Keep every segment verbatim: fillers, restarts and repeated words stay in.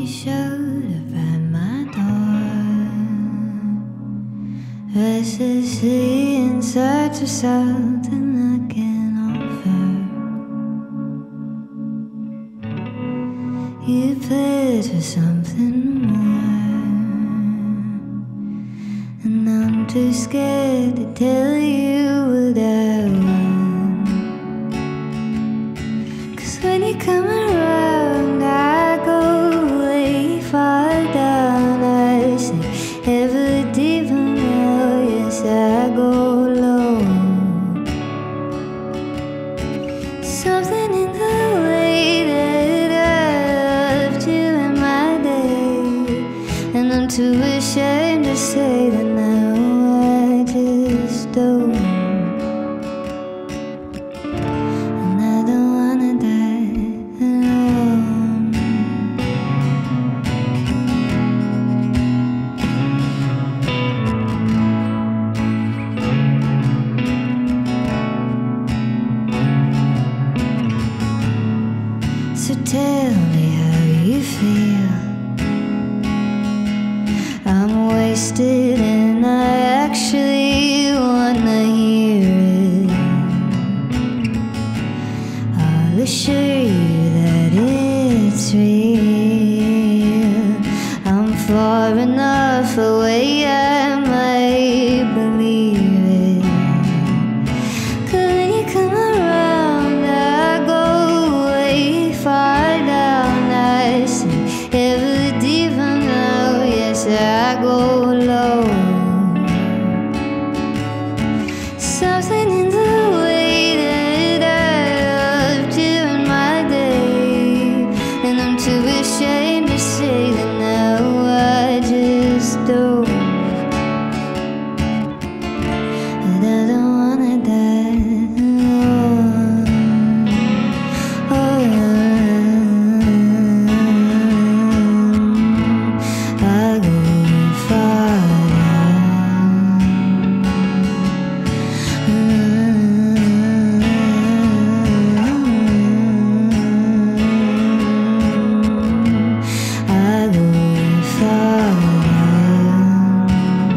you showed up at my door, restlessly in search of something I can offer. You played for something more, and I'm too scared to tell you what I want. 'Cause when you come around, I go way far down. I sink ever deeper now, yes, I go low. Something in the way that I loved you in my day, and I'm too ashamed to say that now I just don't. And I don't wanna die alone. So tell me how you feel. I'm wasted and I actually wanna hear it. I'll assure you that it's real. I'm far enough away I might believe it. 'Cause when you come around, I go way far down. I sink ever deeper now, yes, I go low. Something in the way that I loved you in my day, and I'm too ashamed to say that now I just don't. And I don't wanna die alone. Oh, I go far down. I go far down.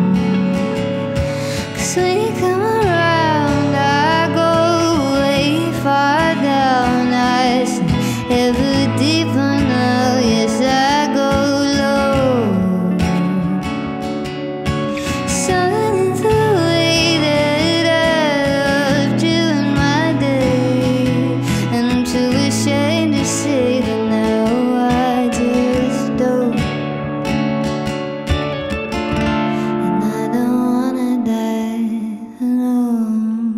'Cause when you come around, I go way far down. I sink ever deeper now, yes, I go low. Something in the way that I loved you in my day, and I'm too ashamed to say that now I just don't. And I don't wanna die alone.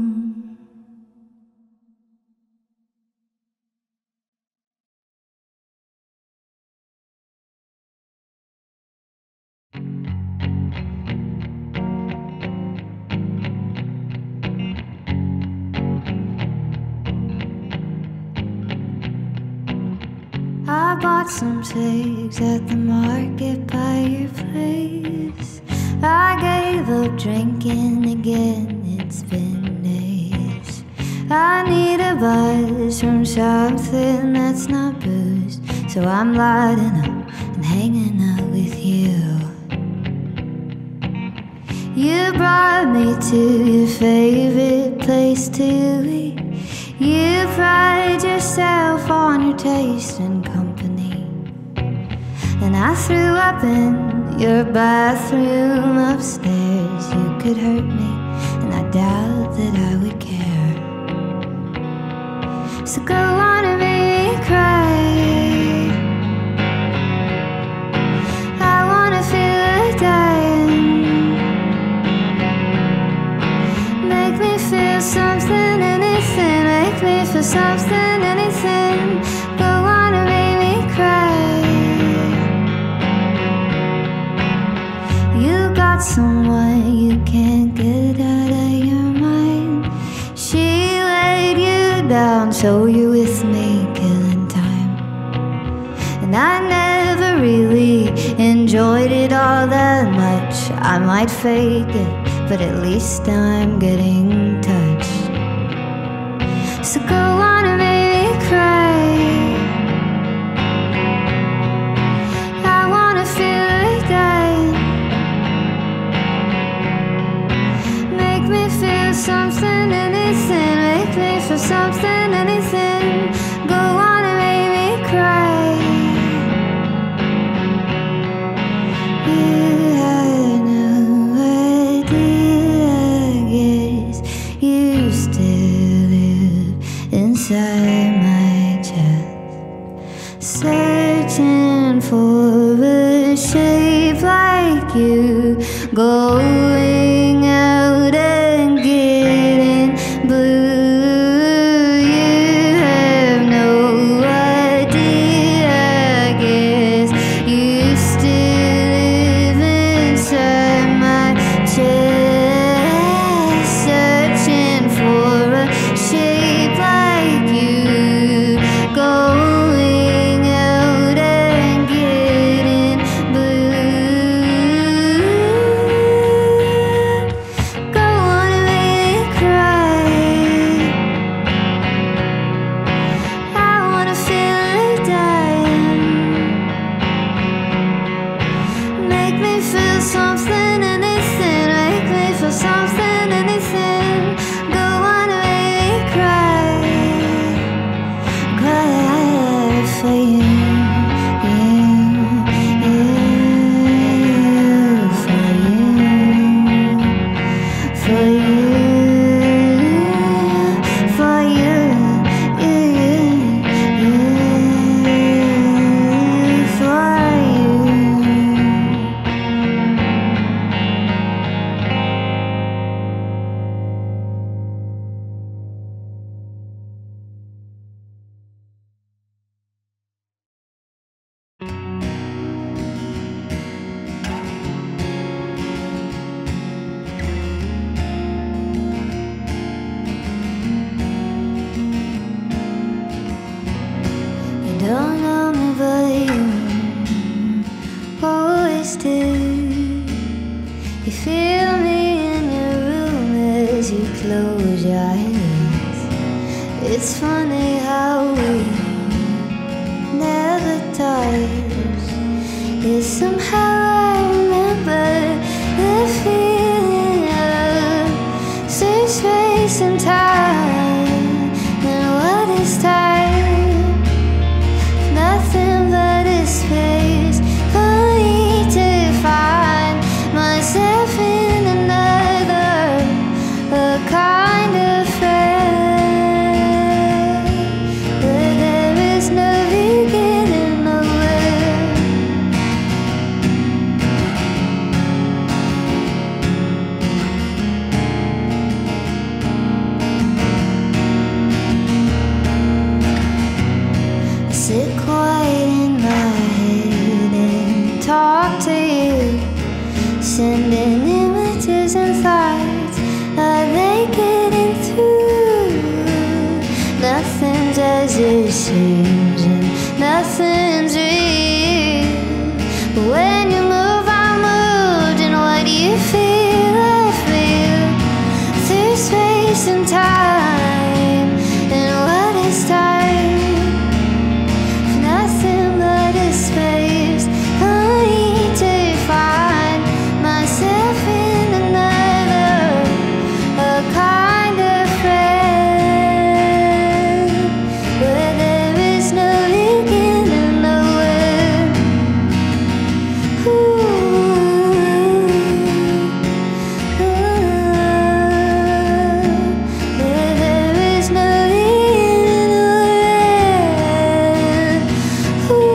I bought some figs at the market by your place. I gave up drinking again, it's been days. I need a buzz from something that's not booze, so I'm lighting up and hanging out with you. You brought me to your favorite place to eat. You pride yourself on your taste and company, and I threw up in your bathroom upstairs. You could hurt me, and I doubt that I would care. So go on and make me cry. I wanna feel like dying. Make me feel something, anything. Make me feel something, anything. Go on and make me cry. You got someone you can't get out of your mind. She laid you down, so you're with me, killing time. And I never really enjoyed it all that much. I might fake it, but at least I'm getting touched. So go on and make me cry. for something, anything. Go on and make me cry. You had no idea, I guess. You still live inside my chest, searching for a shape like you, going out and getting blue. You have no idea, I guess. You still live inside my chest, searching for a shape like you, going out and getting blue. Go on and make me cry. I wanna feel like dying. Make me feel something, anything. Make me feel something, anything. Go on and make me cry. Cry for you, you, you, for you, for you, for you, you, you, for you. You don't know me, but you always do. You feel me in your room as you close your eyes. It's funny how we never touch. Yet somehow I remember the feeling of search space and time. And what is time? Nothing but a space for me to find myself in another, a kind of friend, where there is no beginning, nowhere. I sit quiet in my head and talk to you, sending images and thoughts. Are they getting through? Nothing's as it seems and nothing's real. But when you move, I moved, and what do you feel? I feel through space and time. And what is time? Nothing but a space for me to find myself in another, a kind of friend, where there is no beginning, nowhere. Ooh, ooh, where there is no beginning, nowhere. Ooh, ooh,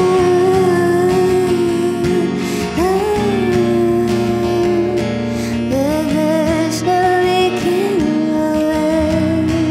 where there's no beginning, nowhere.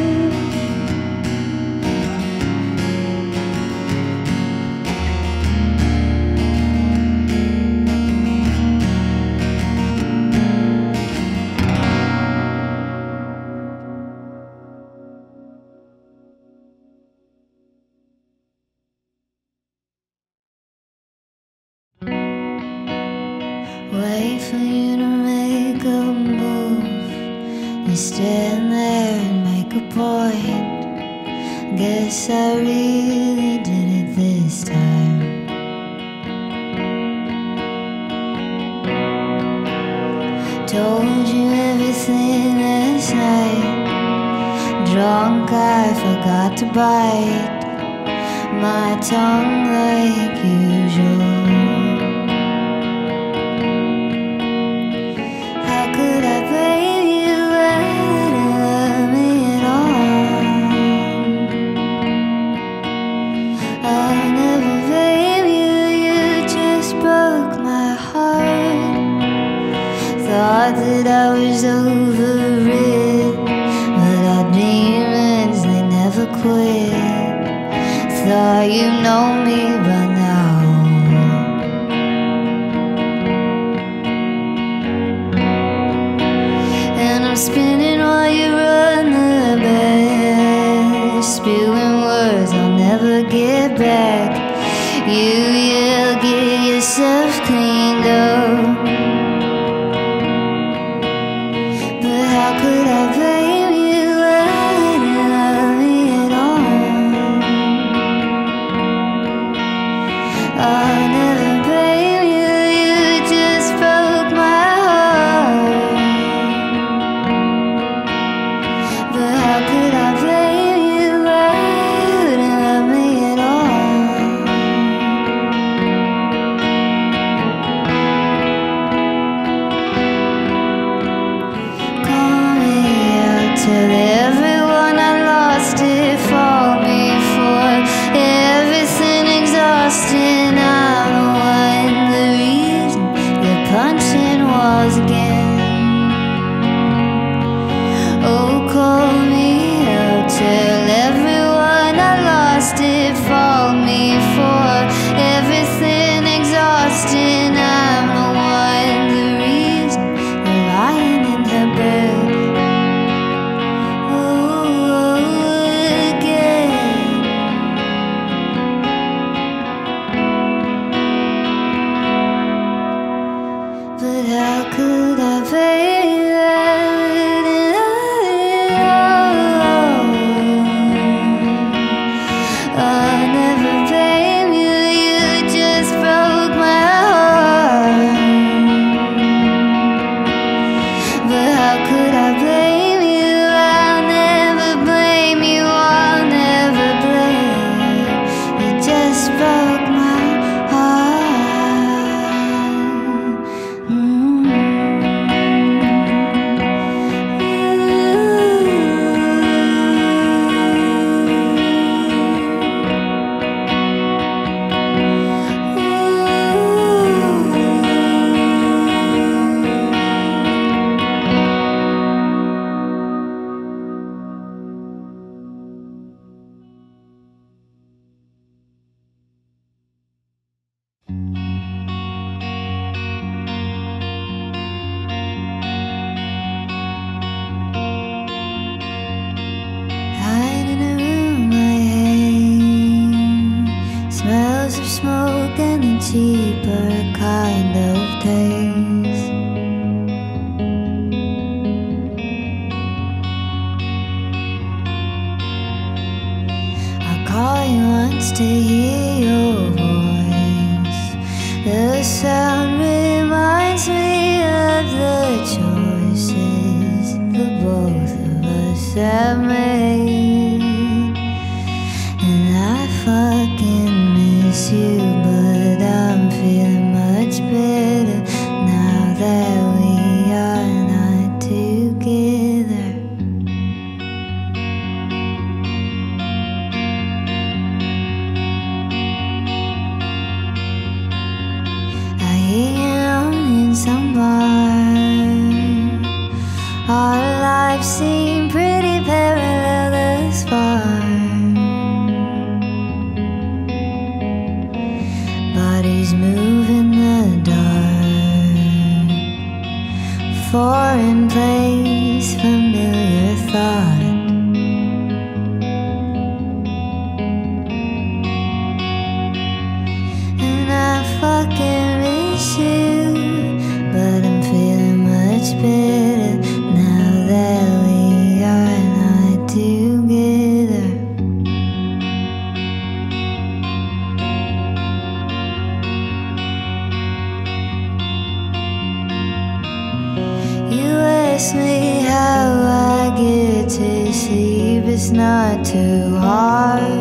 Wait for you to make a move. You stand there and make a point. Guess I really did it this time. Told you everything last night. drunk, I forgot to bite my tongue like usual. How could I blame you when you love me at all? I'll never blame you, you just broke my heart. Thought that I was over it, but our demons, they never quit. Thought you know me by now. And I'm spinning while you run the bed, spewing words I'll never get back. You yell, get yourself cleaned up. But how could I blame you when you love me at all? I'll never blame you, you just broke my heart. But how could I blame you when you didn't love me at all? Call me out, tell everyone I lost it, fall me for everything exhausting. I'm the one, the reason you're punching walls again. Oh, call me out, tell everyone I lost it, fall me for everything exhausting. I'm the one, the reason you're lying in her bed. Oh, again. But how could I blame you? I'll never blame you, you just broke my heart. But how could I blame you? I'll never blame you, I'll never blame you, just broke my heart. Mm. Hide in a room I hate, smells of smoke and a cheaper kind of taste. I'll call you once to hear your voice. The sound reminds me of the choices the both of us have made. And I fucking miss you, but I'm feeling much better now that we are not together. I hear you alone in some bar. Our lives seem pretty parallel. it's not too hard.